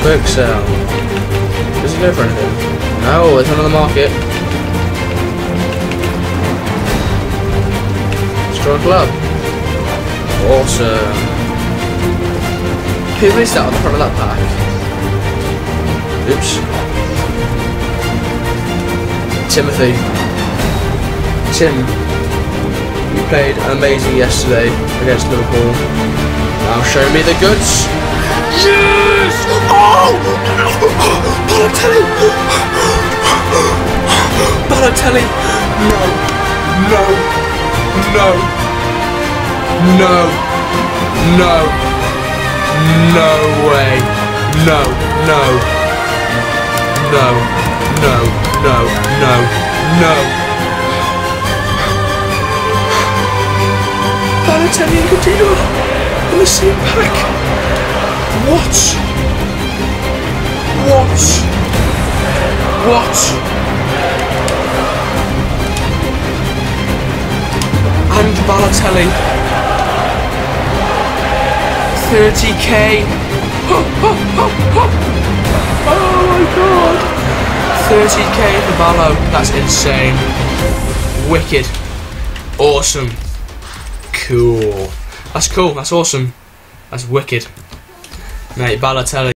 Quick sell. Does it go for anything? No, it's not on the market. Strong club. Awesome. Who is that on the front of that pack? Oops. Timothy. Tim, you played amazing yesterday against Liverpool. Now show me the goods. Yes! Oh! Balotelli! Balotelli! No! No! No! No! No! No way! No! No! No! No! No! No! No! Balotelli and Coutinho in the same pack. What? What? What? And Balotelli. 30k. Oh my god. 30k for Balo. That's insane. Wicked. Awesome. Cool. That's cool. That's awesome. That's wicked. Mate, Balotelli.